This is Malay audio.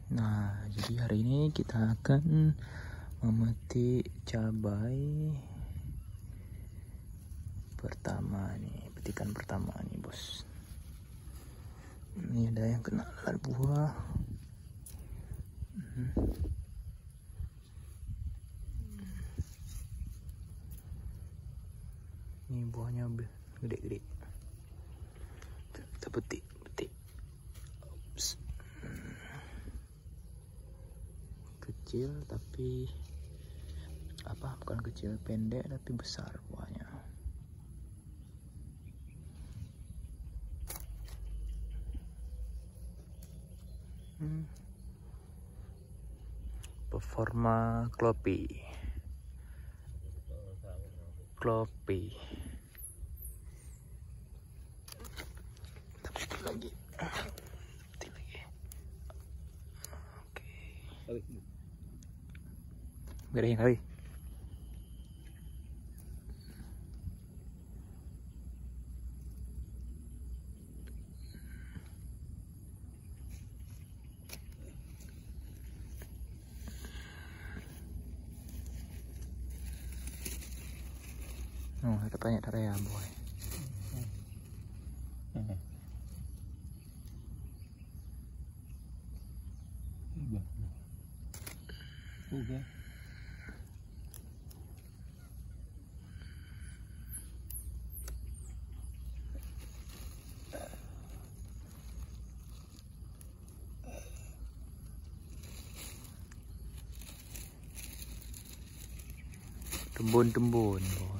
Nah, jadi hari ini kita akan memetik cabai pertama nih, petikan pertama nih bos. Ini ada yang kena lalat buah. Ini buahnya gede-gede. Kita petik. Ups. Kecil tapi bukan kecil, pendek tapi besar buahnya. Performa Klopi. Lagi. Oke. Beresin kali. Oh, ada banyak area boy. Tembun boy.